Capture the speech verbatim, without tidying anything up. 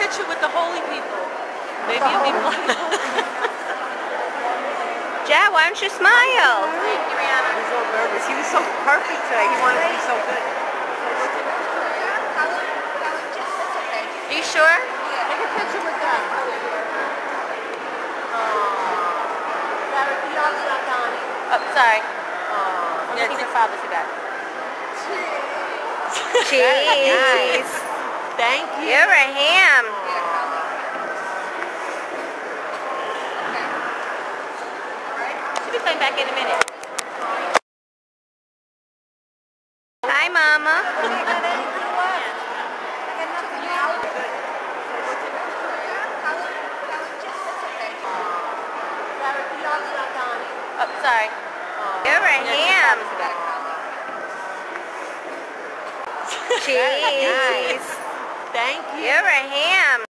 picture with the holy people. Maybe you'll be blessed. Jad, why don't you smile? Thank you, Rihanna. He's so nervous. He was so perfect today. He wanted to be so good. Are you sure? Take a picture with them. Sarah, the dog's not Donnie. Oh, sorry. I'm Yeah, looking take- for Father to God. Jeez. Thank you. You're a ham. She'll be coming back in a minute. Hi, Mama. Sarah, the dog's not Donnie. Oh, sorry. You're a ham. Jeez. Thank you. You're a ham.